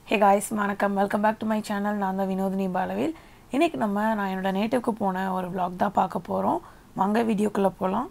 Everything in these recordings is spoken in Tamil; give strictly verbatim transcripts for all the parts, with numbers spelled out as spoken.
Hey guys, vanakkam, welcome back to my channel. நான் தான் Vinodhini Balavel. இன்னைக்கு நம்ம நான் என்னோட நேட்டிவ்க்கு போன ஒரு vlog தான் பார்க்க போறோம். வாங்க வீடியோக்குள்ள போலாம்.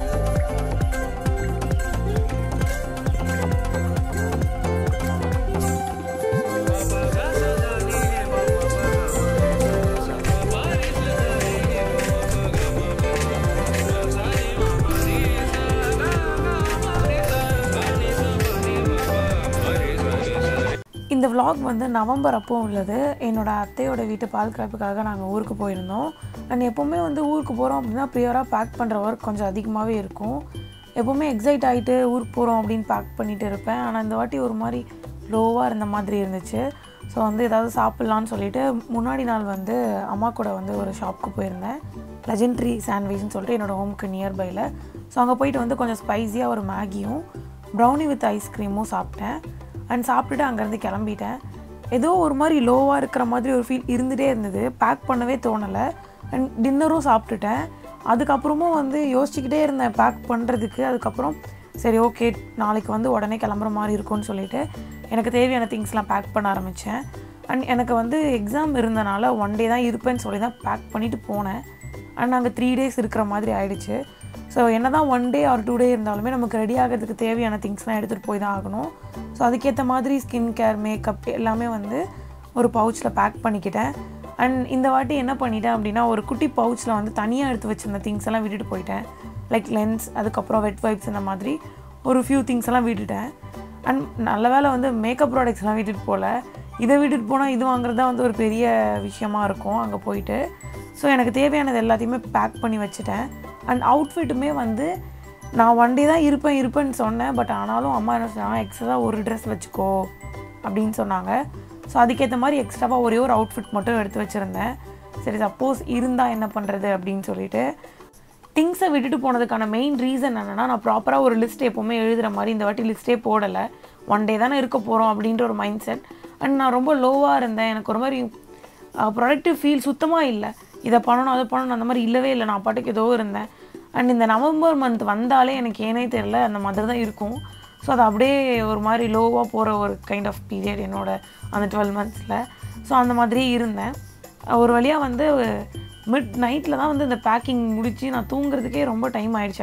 இந்த vlog வந்து நவம்பர் அப்போ உள்ளது. என்னோட அத்தையோட வீட்டு பால் கிராப்புக்காக நாங்கள் ஊருக்கு போயிருந்தோம். அண்ட் எப்போவுமே வந்து ஊருக்கு போகிறோம் அப்படின்னா ப்ரியராக பேக் பண்ணுற ஒர்க் கொஞ்சம் அதிகமாகவே இருக்கும். எப்போவுமே எக்ஸைட் ஆகிட்டு ஊருக்கு போகிறோம் அப்படின்னு பேக் பண்ணிகிட்டு இருப்பேன். ஆனால் இந்த வாட்டி ஒரு மாதிரி லோவாக இருந்த மாதிரி இருந்துச்சு. ஸோ வந்து ஏதாவது சாப்பிட்லான்னு சொல்லிட்டு முன்னாடி நாள் வந்து அம்மா கூட வந்து ஒரு ஷாப்புக்கு போயிருந்தேன். லெஜெண்ட்ரி சாண்ட்விச்னு சொல்லிட்டு என்னோடய ஹோமுக்கு நியர்பையில். ஸோ அங்கே போயிட்டு வந்து கொஞ்சம் ஸ்பைஸியாக ஒரு மேகியும் ப்ரௌனி வித் ஐஸ்கிரீமும் சாப்பிட்டேன். அண்ட் சாப்பிட்டுட்டு அங்கேருந்து கிளம்பிட்டேன். ஏதோ ஒரு மாதிரி லோவாக இருக்கிற மாதிரி ஒரு ஃபீல் இருந்துகிட்டே இருந்தது. பேக் பண்ணவே தோணலை. அண்ட் டின்னரும் சாப்பிட்டுட்டேன். அதுக்கப்புறமும் வந்து யோசிச்சுக்கிட்டே இருந்தேன் பேக் பண்ணுறதுக்கு. அதுக்கப்புறம் சரி ஓகே நாளைக்கு வந்து உடனே கிளம்புற மாதிரி இருக்கும்னு சொல்லிவிட்டு எனக்கு தேவையான திங்ஸ்லாம் பேக் பண்ண ஆரம்பித்தேன். அண்ட் எனக்கு வந்து எக்ஸாம் இருந்தனால ஒன் டே தான் இருப்பேன்னு சொல்லி தான் பேக் பண்ணிவிட்டு போனேன். அண்ட் நாங்கள் த்ரீ டேஸ் இருக்கிற மாதிரி ஆகிடுச்சு. ஸோ என்ன தான் one day or two day இருந்தாலுமே நமக்கு ரெடி ஆகிறதுக்கு தேவையான திங்ஸ்லாம் எடுத்துகிட்டு போய் தான் ஆகணும். ஸோ அதுக்கேற்ற மாதிரி ஸ்கின் கேர் மேக்கப் எல்லாமே வந்து ஒரு பவுச்சில் பேக் பண்ணிக்கிட்டேன். அண்ட் இந்த வாட்டி என்ன பண்ணிட்டேன் அப்படின்னா ஒரு குட்டி பவுச்சில் வந்து தனியாக எடுத்து வச்சுருந்த திங்ஸ் எல்லாம் விட்டுட்டு போயிட்டேன். லைக் லென்ஸ், அதுக்கப்புறம் வெட் வைப்ஸ், இந்த மாதிரி ஒரு ஃபியூ திங்ஸ் எல்லாம் விட்டுட்டேன். அண்ட் நல்ல வேலை வந்து மேக்கப் ப்ராடக்ட்ஸ்லாம் விட்டுட்டு போகல. இதை விட்டுட்டு போனால் இது வாங்குறது தான் வந்து ஒரு பெரிய விஷயமா இருக்கும் அங்கே போயிட்டு. ஸோ எனக்கு தேவையானது எல்லாத்தையுமே பேக் பண்ணி வச்சுட்டேன். அண்ட் அவுட்ஃபிட்டுமே வந்து நான் ஒன் டே தான் இருப்பேன் இருப்பேன்னு சொன்னேன். பட் ஆனாலும் அம்மா என்ன சொன்னாங்க, எக்ஸ்ட்ராவாக ஒரு ட்ரெஸ் வச்சுக்கோ அப்படின்னு சொன்னாங்க. ஸோ அதுக்கேற்ற மாதிரி எக்ஸ்ட்ராவாக ஒரே ஒரு அவுட்ஃபிட் மட்டும் எடுத்து வச்சுருந்தேன். சரி சப்போஸ் இருந்தால் என்ன பண்ணுறது அப்படின்னு சொல்லிட்டு திங்ஸை விட்டுட்டு போனதுக்கான மெயின் ரீசன் என்னென்னா, நான் ப்ராப்பராக ஒரு லிஸ்ட் எப்போவுமே எழுதுகிற மாதிரி இந்த வாட்டி லிஸ்ட்டே போடலை. ஒன் டே தானே இருக்க போகிறோம் அப்படின்ற ஒரு மைண்ட் செட். அண்ட் நான் ரொம்ப லோவாக இருந்தேன். எனக்கு ஒரு மாதிரி ப்ரொடக்டிவ் ஃபீல் சுத்தமாக இல்லை. இதை பண்ணணும் அதை பண்ணணும் அந்த மாதிரி இல்லவே இல்லை. நான் பாட்டுக்கு ஏதோ இருந்தேன். அண்ட் இந்த நவம்பர் மந்த் வந்தாலே எனக்கு ஏனே தெரில அந்த மாதிரி தான் இருக்கும். ஸோ அது அப்படியே ஒரு மாதிரி லோவாக போகிற ஒரு கைண்ட் ஆஃப் பீரியட் என்னோட அந்த டுவெல் மந்த்ஸில். ஸோ அந்த மாதிரியே இருந்தேன். ஒரு வழியாக வந்து மிட் நைட்டில் தான் வந்து இந்த பேக்கிங் முடித்து நான் தூங்குறதுக்கே ரொம்ப டைம் ஆகிடுச்சு.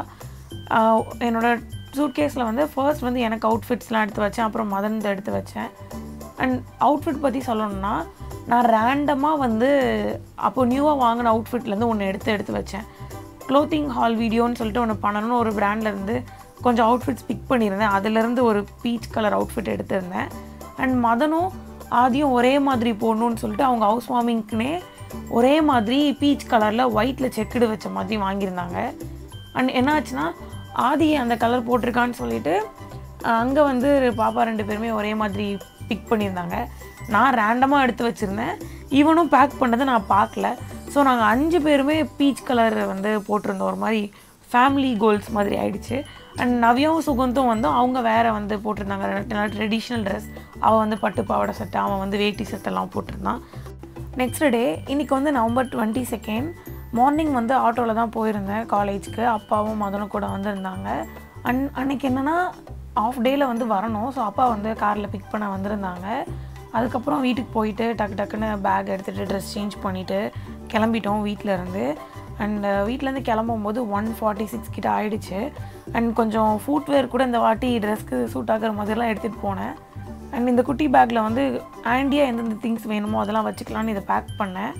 ஆக்சுவலாக என்னோடய சூட்கேஸில் வந்து ஃபர்ஸ்ட் வந்து எனக்கு அவுட்ஃபிட்ஸ்லாம் எடுத்து வச்சேன். அப்புறம் மதன் எடுத்து வச்சேன். அண்ட் அவுட்ஃபிட் பற்றி சொல்லணும்னா, நான் ரேண்டமாக வந்து அப்போ நியூவாக வாங்கின அவுட்ஃபிட்லேருந்து ஒன்று எடுத்து எடுத்து வச்சேன். க்ளோத்திங் ஹால் வீடியோன்னு சொல்லிட்டு ஒன்று பண்ணணும்னு ஒரு பிராண்ட்லேருந்து கொஞ்சம் அவுட்ஃபிட்ஸ் பிக் பண்ணியிருந்தேன். அதிலேருந்து ஒரு பீச் கலர் அவுட்ஃபிட் எடுத்திருந்தேன். அண்ட் மதனும் ஆதியும் ஒரே மாதிரி போடணுன்னு சொல்லிட்டு அவங்க ஹவுஸ் வார்மிங்க்குனே ஒரே மாதிரி பீச் கலரில் ஒயிட்டில் செக்குடு வச்ச மாதிரி வாங்கியிருந்தாங்க. அண்ட் என்ன ஆச்சுன்னா, ஆதி அந்த கலர் போட்டிருக்கான்னு சொல்லிட்டு அங்கே வந்து பாப்பா ரெண்டு பேருமே ஒரே மாதிரி பிக் பண்ணியிருந்தாங்க. நான் ரேண்டமாக எடுத்து வச்சுருந்தேன். இவனும் பேக் பண்ணதை நான் பார்க்கல. ஸோ நாங்கள் அஞ்சு பேருமே பீச் கலர் வந்து போட்டிருந்தோம். ஒரு மாதிரி ஃபேமிலி கோல்ஸ் மாதிரி ஆகிடுச்சு. அண்ட் நவ்யாவும் சுகந்தும் வந்து அவங்க வேறு வந்து போட்டிருந்தாங்க. நல்லா ட்ரெடிஷ்னல் ட்ரெஸ். அவள் வந்து பட்டு பாவாடை சட்டை, அவன் வந்து வேட்டி சட்டெல்லாம் போட்டிருந்தான். நெக்ஸ்ட் டே இன்றைக்கி வந்து நவம்பர் டுவெண்ட்டி செகண்ட் மார்னிங் வந்து ஆட்டோவில் தான் போயிருந்தேன் காலேஜுக்கு. அப்பாவும் மதனும் கூட வந்திருந்தாங்க. அன் அன்றைக்கி என்னென்னா ஆஃப் டேயில் வந்து வரணும். ஸோ அப்பா வந்து காரில் பிக் பண்ண வந்திருந்தாங்க. அதுக்கப்புறம் வீட்டுக்கு போயிட்டு டக்கு டக்குன்னு பேக் எடுத்துகிட்டு ட்ரெஸ் சேஞ்ச் பண்ணிவிட்டு கிளம்பிட்டோம் வீட்டிலேருந்து. அண்ட் வீட்டிலேருந்து கிளம்பும்போது ஒன் ஃபார்ட்டி சிக்ஸ் கிட்ட ஆகிடுச்சு. அண்ட் கொஞ்சம் ஃபுட்வேர் கூட இந்த வாட்டி ட்ரெஸ்க்கு சூட் ஆகிற மாதிரிலாம் எடுத்துகிட்டு போனேன். அண்ட் இந்த குட்டி பேக்கில் வந்து ஆண்டியாக எந்தெந்த திங்ஸ் வேணுமோ அதெல்லாம் வச்சுக்கலான்னு இதை பேக் பண்ணேன்.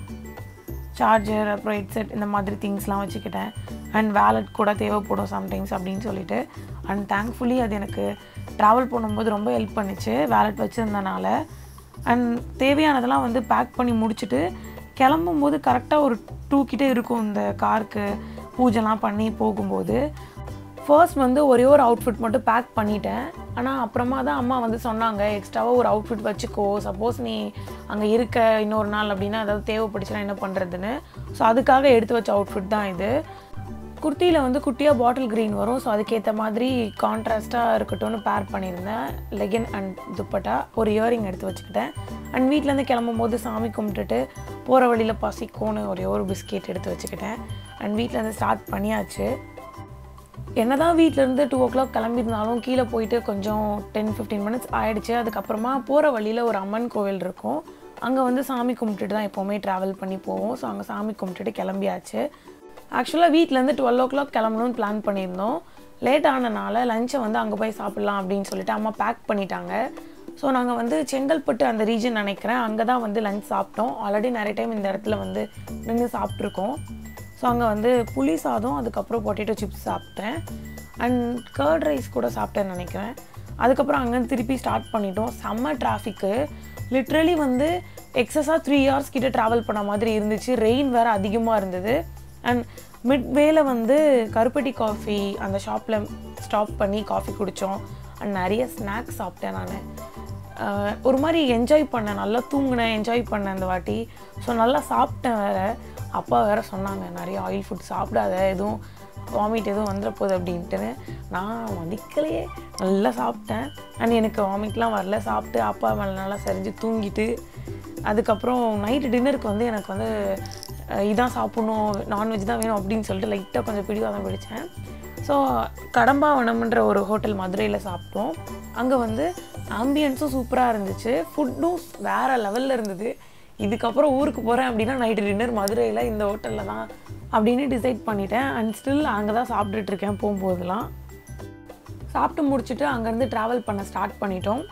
சார்ஜர், அப்புறம் ஹெட்செட், இந்த மாதிரி திங்ஸ்லாம் வச்சுக்கிட்டேன். அண்ட் வேலட் கூட தேவைப்படும் சம்டைம்ஸ் அப்படின்னு சொல்லிட்டு. அண்ட் தேங்க்ஃபுல்லி அது எனக்கு ட்ராவல் பண்ணும்போது ரொம்ப ஹெல்ப் பண்ணிச்சு வேலட் வச்சுருந்தனால. அண்ட் தேவையானதெல்லாம் வந்து பேக் பண்ணி முடிச்சுட்டு கிளம்பும்போது கரெக்டாக ஒரு டூ கிட்டே இருக்கும் இந்த காருக்கு பூஜைலாம் பண்ணி போகும்போது. ஃபர்ஸ்ட் வந்து ஒரே ஒரு அவுட்ஃபிட் மட்டும் பேக் பண்ணிட்டேன். ஆனால் அப்புறமா தான் அம்மா வந்து சொன்னாங்க, எக்ஸ்ட்ராவாக ஒரு அவுட்ஃபிட் வச்சுக்கோ, சப்போஸ் நீ அங்கே இருக்க இன்னொரு நாள் அப்படின்னா அதாவது தேவைப்படுச்சுன்னா என்ன பண்ணுறதுன்னு. ஸோ அதுக்காக எடுத்து வச்ச அவுட்ஃபிட் தான் இது. குர்த்தியில் வந்து குட்டியாக பாட்டில் க்ரீன் வரும். ஸோ அதுக்கேற்ற மாதிரி கான்ட்ராஸ்ட்டாக இருக்கட்டும்னு பேர் பண்ணியிருந்தேன். லெகின் அண்ட் துப்பட்டா, ஒரு இயரிங் எடுத்து வச்சுக்கிட்டேன். அண்ட் வீட்டிலேருந்து கிளம்பும்போது சாமி கும்பிட்டுட்டு போகிற வழியில் பசிக்கோன்னு ஒரே ஒரு பிஸ்கெட் எடுத்து வச்சுக்கிட்டேன். அண்ட் வீட்டிலேருந்து ஸ்டார்ட் பண்ணியாச்சு. என்னதான் வீட்டிலேருந்து டூ ஓ கிளாக் கிளம்பியிருந்தாலும் கீழே போயிட்டு கொஞ்சம் டென் ஃபிஃப்டீன் மினிட்ஸ் ஆகிடுச்சு. அதுக்கப்புறமா போகிற வழியில் ஒரு அம்மன் கோவில் இருக்கும். அங்கே வந்து சாமி கும்பிட்டுட்டு தான் எப்போவுமே ட்ராவல் பண்ணி போவோம். ஸோ அங்கே சாமி கும்பிட்டுட்டு கிளம்பியாச்சு. ஆக்சுவலாக வீட்டிலேருந்து டுவெல் ஓ கிளாக் கிளம்பணும்னு பிளான் பண்ணியிருந்தோம். லேட் ஆனனால லஞ்சை வந்து அங்கே போய் சாப்பிட்லாம் அப்படின்னு சொல்லிட்டு அம்மா பேக் பண்ணிட்டாங்க. ஸோ நாங்கள் வந்து செங்கல்பட்டு அந்த ரீஜன் நினைக்கிறேன், அங்கே தான் வந்து லஞ்ச் சாப்பிட்டோம். ஆல்ரெடி நிறைய டைம் இந்த இடத்துல வந்து நின்று சாப்பிட்ருக்கோம். ஸோ அங்கே வந்து புளி சாதம், அதுக்கப்புறம் பொட்டேட்டோ சிப்ஸ் சாப்பிட்டேன். அண்ட் கர்ட் ரைஸ் கூட சாப்பிட்டேன்னு நினைக்கிறேன். அதுக்கப்புறம் அங்கேருந்து திருப்பி ஸ்டார்ட் பண்ணிட்டோம். செம்ம டிராஃபிக்கு. லிட்ரலி வந்து எக்ஸஸாக த்ரீ ஹவர்ஸ் கிட்டே ட்ராவல் பண்ண மாதிரி இருந்துச்சு. ரெயின் வேறு அதிகமாக இருந்தது. அண்ட் மிட் வேல வந்து கருப்பட்டி காஃபி அந்த ஷாப்பில் ஸ்டாப் பண்ணி காஃபி குடித்தோம். அண்ட் நிறைய ஸ்நாக்ஸ் சாப்பிட்டேன். நான் ஒரு மாதிரி என்ஜாய் பண்ணேன், நல்லா தூங்கினேன், என்ஜாய் பண்ணேன் அந்த வாட்டி. ஸோ நல்லா சாப்பிட்டேன் வேறு. அப்பா வேறு சொன்னாங்க நிறைய ஆயில் ஃபுட் சாப்பிடாத, எதுவும் வாமிட் எதுவும் வந்துட போகுது அப்படின்ட்டுன்னு. நான் மதிக்கலையே, நல்லா சாப்பிட்டேன். அண்ட் எனக்கு வாமிட்லாம் வரல. சாப்பிட்டு அப்பா மேலே நல்லா சரிஞ்சு தூங்கிட்டு அதுக்கப்புறம் நைட்டு டின்னருக்கு வந்து எனக்கு வந்து இதான் சாப்பிட்ணும், நான்வெஜ் தான் வேணும் அப்படின்னு சொல்லிட்டு லைட்டாக கொஞ்சம் பிடிவாதம் பிடிச்சேன். ஸோ கடம்பாவனம்ன்ற ஒரு ஹோட்டல் மதுரையில் சாப்பிட்டோம். அங்கே வந்து ஆம்பியன்ஸும் சூப்பராக இருந்துச்சு, ஃபுட்டும் வேறு லெவலில் இருந்தது. இதுக்கப்புறம் ஊருக்கு போகிறேன் அப்படின்னா நைட்டு டின்னர் மதுரையில் இந்த ஹோட்டலில் தான் அப்படின்னு டிசைட் பண்ணிட்டேன். அண்ட் ஸ்டில் அங்கே தான் சாப்பிட்டுட்ருக்கேன். போகும்போதெல்லாம் சாப்பிட்டு முடிச்சுட்டு அங்கேருந்து ட்ராவல் பண்ண ஸ்டார்ட் பண்ணிட்டோம்.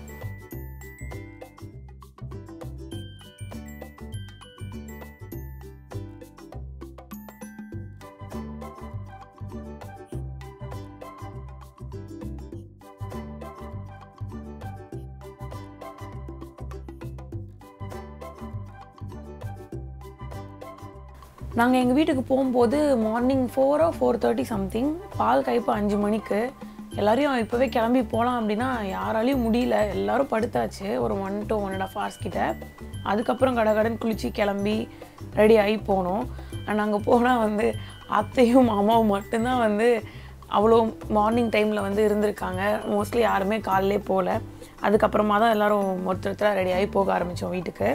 நாங்கள் எங்கள் வீட்டுக்கு போகும்போது morning four or four thirty something. பால் கைப்பு அஞ்சு மணிக்கு. எல்லோரையும் இப்போவே கிளம்பி போகலாம் அப்படின்னா யாராலையும் முடியல. எல்லோரும் படுத்தாச்சு ஒரு one to one and half hours கிட்ட. அதுக்கப்புறம் கடை கடன் குளித்து கிளம்பி ரெடி ஆகி போனோம். அண்ட் அங்கே போனால் வந்து அத்தையும் மாமாவும் மட்டும்தான் வந்து அவ்வளோ மார்னிங் டைமில் வந்து இருந்திருக்காங்க. மோஸ்ட்லி யாருமே காலையிலே போகல. அதுக்கப்புறமா தான் எல்லோரும் ஒருத்தர் ஒருத்தராக ரெடி ஆகி போக ஆரம்பித்தோம் வீட்டுக்கு.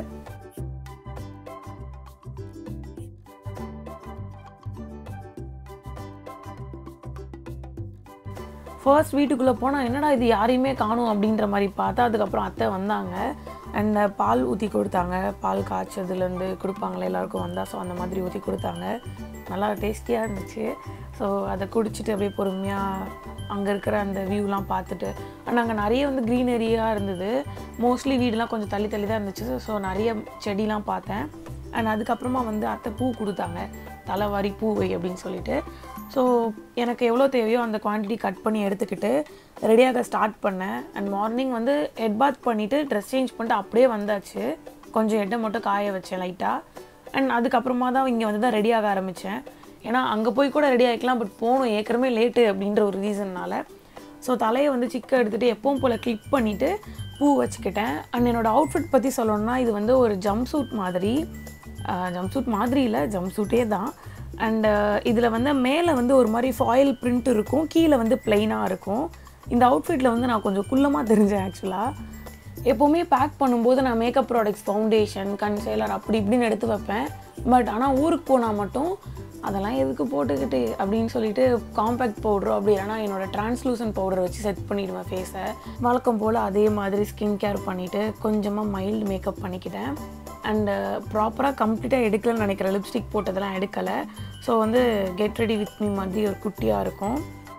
ஃபர்ஸ்ட் வீட்டுக்குள்ளே போனால் என்னடா இது யாரையுமே காணும் அப்படின்ற மாதிரி பார்த்தா அதுக்கப்புறம் அத்தை வந்தாங்க. அண்ட் பால் ஊற்றி கொடுத்தாங்க. பால் காய்ச்சதுலேருந்து கொடுப்பாங்களே எல்லாருக்கும் வந்தால். ஸோ அந்த மாதிரி ஊற்றி கொடுத்தாங்க. நல்லா டேஸ்டியாக இருந்துச்சு. ஸோ அதை குடிச்சிட்டு அப்படியே பொறுமையாக அங்கே இருக்கிற அந்த வியூலாம் பார்த்துட்டு. அண்ட் அங்கே நிறைய வந்து க்ரீனரியாக இருந்தது. மோஸ்ட்லி வீடெலாம் கொஞ்சம் தள்ளி தள்ளி தான் இருந்துச்சு. ஸோ நிறைய செடிலாம் பார்த்தேன். அண்ட் அதுக்கப்புறமா வந்து அத்தை பூ கொடுத்தாங்க, தலைவாரி பூ வை அப்படின்னு சொல்லிட்டு. ஸோ எனக்கு எவ்வளோ தேவையோ அந்த குவான்டிட்டி கட் பண்ணி எடுத்துக்கிட்டு ரெடியாக ஸ்டார்ட் பண்ணேன். அண்ட் மார்னிங் வந்து ஹெட் பாத் பண்ணிவிட்டு ட்ரெஸ் சேஞ்ச் பண்ணிட்டு அப்படியே வந்தாச்சு. கொஞ்சம் ஹெட்டை மட்டும் காய வச்சேன் லைட்டாக. அண்ட் அதுக்கப்புறமா தான் இங்கே வந்து தான் ரெடியாக ஆரம்பித்தேன். ஏன்னா அங்கே போய் கூட ரெடி ஆகிக்கலாம், பட் போகணும் ஏற்கனவே லேட்டு அப்படின்ற ஒரு ரீசன்னால். ஸோ தலையை வந்து சிக்க எடுத்துகிட்டு எப்பவும் போல் கிளிக் பண்ணிவிட்டு பூ வச்சுக்கிட்டேன். அண்ட் என்னோடய அவுட்ஃபிட் பற்றி சொல்லணும்னா இது வந்து ஒரு ஜம்ப் சூட் மாதிரி. ஜம்ப் சூட் மாதிரி இல்லை, ஜம்ப் சூட்டே தான். அண்டு இதில் வந்து மேலே வந்து ஒரு மாதிரி ஃபாயில் பிரிண்ட் இருக்கும், கீழே வந்து ப்ளைனாக இருக்கும். இந்த அவுட்ஃபிட்டில் வந்து நான் கொஞ்சம் குள்ளமாக தெரிஞ்சேன் ஆக்சுவலாக. எப்போவுமே பேக் பண்ணும்போது நான் மேக்கப் ப்ராடக்ட்ஸ், ஃபவுண்டேஷன், கன்சீலர் அப்படி இப்படின்னு எடுத்து வைப்பேன். பட் ஆனால் ஊருக்கு போனால் மட்டும் அதெல்லாம் எதுக்கு போட்டுக்கிட்டு அப்படின்னு சொல்லிட்டு காம்பேக்ட் பவுடரோ அப்படி இல்லைனா என்னோடய டிரான்ஸ்லூசன் பவுடரை வச்சு செட் பண்ணிவிடுவேன் ஃபேஸை. வழக்கம் போல் அதே மாதிரி ஸ்கின் கேர் பண்ணிவிட்டு கொஞ்சமாக மைல்டு மேக்கப் பண்ணிக்கிட்டேன். அண்டு ப்ராப்பராக கம்ப்ளீட்டாக எடுக்கலன்னு நினைக்கிறேன். லிப்ஸ்டிக் போட்டதெல்லாம் எடுக்கலை. ஸோ வந்து கெட் ரெடி வித் மீ மாதிரி ஒரு குட்டியாக இருக்கும்.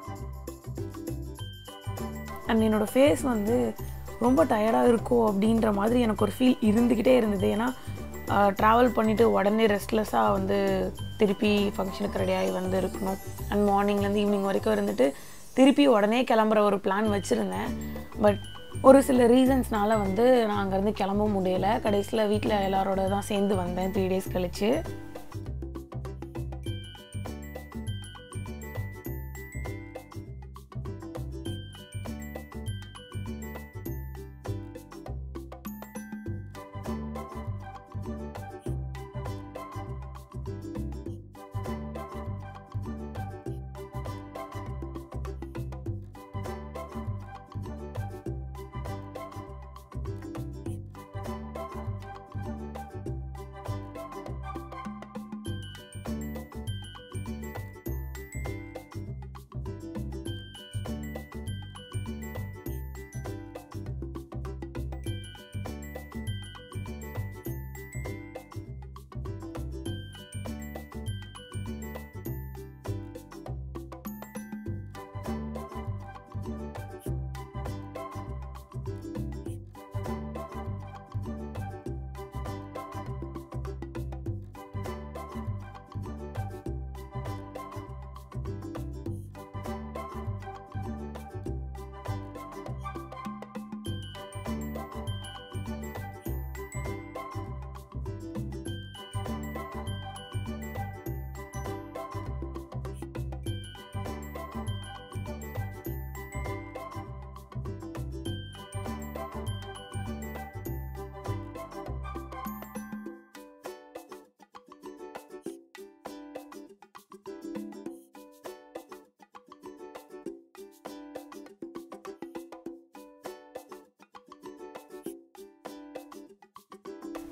அண்ட் என்னோடய ஃபேஸ் வந்து ரொம்ப டயர்டாக இருக்கும் அப்படின்ற மாதிரி எனக்கு ஒரு ஃபீல் இருந்துக்கிட்டே இருந்தது. ஏன்னா ட்ராவல் பண்ணிவிட்டு உடனே ரெஸ்ட்லெஸ்ஸாக வந்து திருப்பி ஃபங்க்ஷனுக்கு ரெடியாகி வந்து இருக்கணும். அண்ட் மார்னிங்லேருந்து ஈவினிங் வரைக்கும் இருந்துட்டு திருப்பி உடனே கிளம்புற ஒரு பிளான் வச்சுருந்தேன். பட் ஒரு சில ரீசன்ஸ்னால வந்து நான் அங்கேருந்து கிளம்ப முடியலை. கடைசியில் வீட்டில் எல்லாரோட தான் சேர்ந்து வந்தேன் த்ரீ டேஸ் கழிச்சு.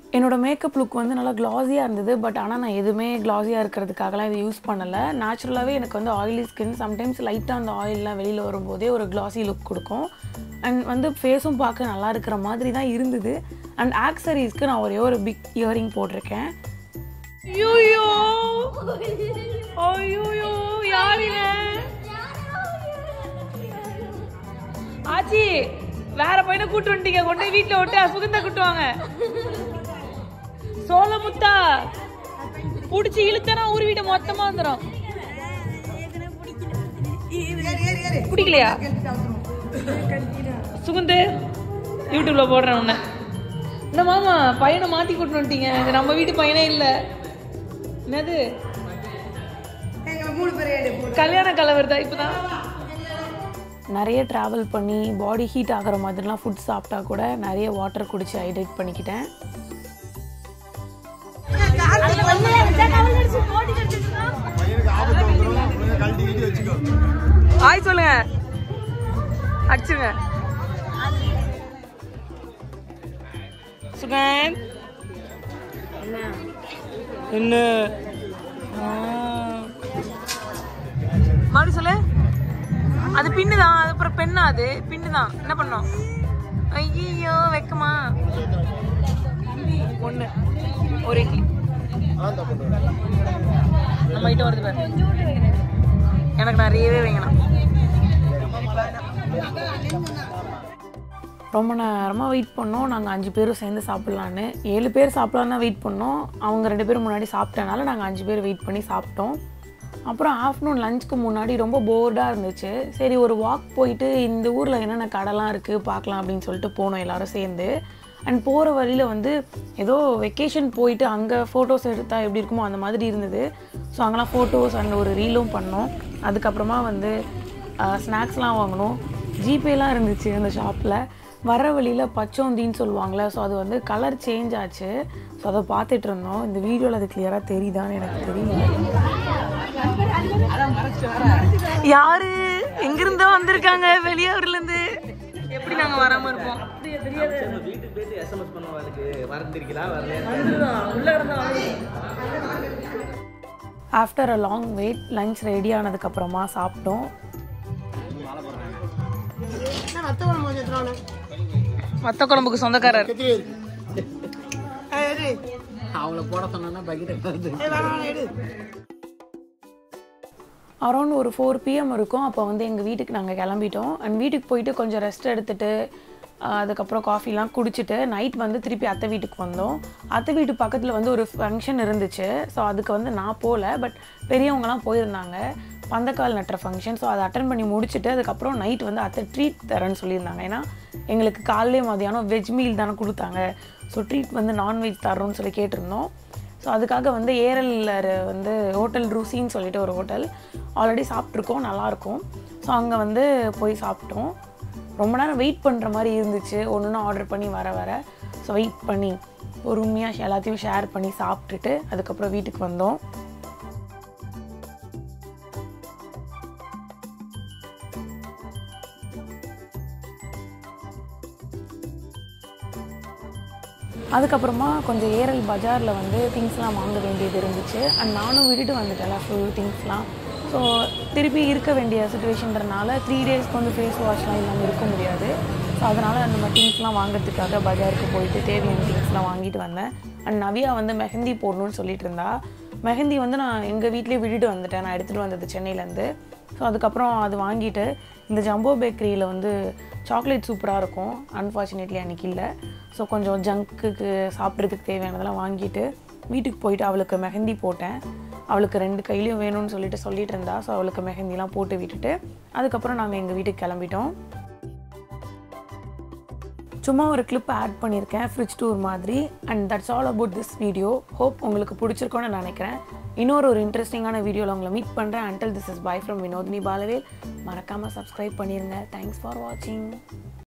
என்னோடய மேக்கப் லுக் வந்து நல்லா க்ளாஸியாக இருந்தது. பட் ஆனால் நான் எதுவுமே க்ளாஸியாக இருக்கிறதுக்காகலாம் இதை யூஸ் பண்ணலை. நேச்சுரலாகவே எனக்கு வந்து ஆயிலி ஸ்கின். சம்டைம்ஸ் லைட்டாக அந்த ஆயிலெலாம் வெளியில் வரும்போதே ஒரு க்ளாஸி லுக் கொடுக்கும். அண்ட் வந்து ஃபேஸும் பார்க்க நல்லா இருக்கிற மாதிரி தான் இருந்தது. அண்ட் ஆக்சரிஸ்க்கு நான் ஒரே ஒரு பிக் இயரிங் போட்டிருக்கேன். ஐயோ ஐயோ யாருங்க ஆச்சி வேற பையனை கூட்டு வந்துட்டீங்க. கொண்டு போய் வீட்டில் விட்டு சுகந்தா கூட்டுவாங்க. சோளமுத்தா பிடிச்சி இழுத்தனா ஊர் வீட்டை மொத்தமா வந்துடும். பிடிக்கலையா சுகுந்து? யூடியூப்ல போடுறேன் உன்ன. இந்த மாமா பையனை மாத்தி கூட்டு வந்துட்டீங்க. இது நம்ம வீட்டு பையனே இல்லை. என்னது கல்யாண கலவர் தான். இப்போதான் நிறைய ட்ராவல் பண்ணி பாடி ஹீட் ஆகிற மாதிரிலாம் ஃபுட் சாப்பிட்டா கூட நிறைய வாட்டர் குடிச்சு ஹைட்ரேட் பண்ணிக்கிட்டேன். ஆய் சொல்லுங்க அடிச்சுங்க. சுகன் என்ன மாடி சொல்லு. அது பின்னு தான். அது அப்புறம் பெண்ணா? அது பின்னு தான். என்ன பண்ணோம்? ஐயோ வெக்கமா ஒன்று ஒரு இட்லி நம்ம கிட்ட வருது பாரு. எனக்கு நிறையவே வைங்கண்ணா. ரொம்ப நேரமாக வெயிட் பண்ணோம். நாங்கள் அஞ்சு பேரும் சேர்ந்து சாப்பிட்லான்னு. ஏழு பேர் சாப்பிட்லான்னு வெயிட் பண்ணோம். அவங்க ரெண்டு பேரும் முன்னாடி சாப்பிட்டனால நாங்கள் அஞ்சு பேர் வெயிட் பண்ணி சாப்பிட்டோம். அப்புறம் ஆஃப்டர்நூன் லஞ்சுக்கு முன்னாடி ரொம்ப போர்டாக இருந்துச்சு. சரி ஒரு வாக் போயிட்டு இந்த ஊரில் என்னென்ன கடைலாம் இருக்குது பார்க்கலாம் அப்படின்னு சொல்லிட்டு போனோம் எல்லோரும் சேர்ந்து. அண்ட் போகிற வழியில் வந்து ஏதோ வெக்கேஷன் போயிட்டு அங்கே ஃபோட்டோஸ் எடுத்தால் எப்படி இருக்குமோ அந்த மாதிரி இருந்தது. ஸோ அங்கெல்லாம் ஃபோட்டோஸ் அண்ட் ஒரு ரீலும் பண்ணோம். அதுக்கப்புறமா வந்து ஸ்நாக்ஸ்லாம் வாங்கினோம். ஜிபேலாம் இருந்துச்சு அந்த ஷாப்பில். வர வழியில் பச்சோந்தின்னு சொல்லுவாங்களே, ஸோ அது வந்து கலர் சேஞ்ச் ஆச்சு. ஸோ அதை பார்த்துட்டு இருந்தோம். இந்த வீடியோவில் அது கிளியராக தெரியுதான்னு எனக்கு தெரியல. யாரு எங்கிருந்தோ வந்திருக்காங்க வெளியூர்லேருந்து. எப்படி நாங்கள் வராமல் இருப்போம்? After a long wait lunch ready ஆனதுக்கப்புறமா சாப்பிட்டோம். மத்த குழம்புக்கு சொந்தக்காரர் அவங்கள போட சொன்னா அரௌண்ட் ஒரு ஃபோர் பிஎம் இருக்கும். அப்போ வந்து எங்கள் வீட்டுக்கு நாங்கள் கிளம்பிட்டோம். அண்ட் வீட்டுக்கு போயிட்டு கொஞ்சம் ரெஸ்ட் எடுத்துகிட்டு அதுக்கப்புறம் காஃபிலாம் குடிச்சிட்டு நைட் வந்து திருப்பி அத்தை வீட்டுக்கு வந்தோம். அத்தை வீட்டு பக்கத்தில் வந்து ஒரு ஃபங்க்ஷன் இருந்துச்சு. ஸோ அதுக்கு வந்து நான் போகல, பட் பெரியவங்கலாம் போயிருந்தாங்க. பந்தக்கால் நட்டுற ஃபங்க்ஷன். ஸோ அதை அட்டன் பண்ணி முடிச்சுட்டு அதுக்கப்புறம் நைட் வந்து அத்தை ட்ரீட் தரேன்னு சொல்லியிருந்தாங்க. ஏன்னா எங்களுக்கு காலையிலே மதியானம் வெஜ் மீல் தானே கொடுத்தாங்க. ஸோ ட்ரீட் வந்து நான்வெஜ் தரோன்னு சொல்லி கேட்டிருந்தோம். ஸோ அதுக்காக வந்து ஏரலில் வந்து ஹோட்டல் ருசின்னு சொல்லிட்டு ஒரு ஹோட்டல் ஆல்ரெடி சாப்பிட்ருக்கோம், நல்லாயிருக்கும். ஸோ அங்கே வந்து போய் சாப்பிட்டோம். ரொம்ப நேரம் வெயிட் பண்ணுற மாதிரி இருந்துச்சு. ஒன்று ஒன்று ஆர்டர் பண்ணி வர வர ஸோ வெயிட் பண்ணி பொறுமையாக எல்லாத்தையும் ஷேர் பண்ணி சாப்பிட்டுட்டு அதுக்கப்புறம் வீட்டுக்கு வந்தோம். அதுக்கப்புறமா கொஞ்சம் ஏரல் பஜாரில் வந்து திங்ஸ்லாம் வாங்க வேண்டியது இருந்துச்சு. அண்ட் நானும் விட்டுட்டு வந்துட்டேன் ஃபுல் திங்ஸ்லாம். ஸோ திருப்பி இருக்க வேண்டிய சுச்சுவேஷன்றனால த்ரீ டேஸ்க்கு வந்து ஃபேஸ் வாஷ்லாம் இல்லாமல் இருக்க முடியாது. ஸோ அதனால் அந்த மாதிரி திங்ஸ்லாம் வாங்கிறதுக்காக பஜாருக்கு போயிட்டு தேவையான திங்ஸ்லாம் வாங்கிட்டு வந்தேன். அண்ட் நவியா வந்து மெஹந்தி போடணும்னு சொல்லிட்டு இருந்தா. மெஹந்தி வந்து நான் எங்கள் வீட்லேயே விட்டுட்டு வந்துட்டேன். நான் எடுத்துகிட்டு வந்தது சென்னையிலேருந்து. ஸோ அதுக்கப்புறம் அது வாங்கிட்டு இந்த ஜம்போ பேக்கரியில் வந்து சாக்லேட் சூப்பராக இருக்கும். அன்ஃபார்ச்சுனேட்லி அன்றைக்கி இல்லை. ஸோ கொஞ்சம் ஜங்க்குக்கு சாப்பிட்றதுக்கு தேவையானதெல்லாம் வாங்கிட்டு வீட்டுக்கு போயிட்டு அவளுக்கு மெஹந்தி போட்டேன். அவளுக்கு ரெண்டு கையிலையும் வேணும்னு சொல்லிட்டு சொல்லிட்டு இருந்தா. ஸோ அவளுக்கு மெஹந்திலாம் போட்டு விட்டுட்டு அதுக்கப்புறம் நாங்கள் எங்கள் வீட்டுக்கு கிளம்பிட்டோம். சும்மா ஒரு கிளிப் ஆட் பண்ணியிருக்கேன் ஃப்ரிட்ஜ் டூர் மாதிரி. And that's all about this video. Hope உங்களுக்கு பிடிச்சிருக்கோன்னு நினைக்கிறேன். இன்னொரு ஒரு இன்ட்ரெஸ்டிங்கான வீடியோவில் உங்களை மீட் பண்ணுறேன். Until this is bye from Vinodhini Balavel. மறக்காமல் சப்ஸ்கிரைப் பண்ணிடுங்க. தேங்க்ஸ் ஃபார் வாட்சிங்.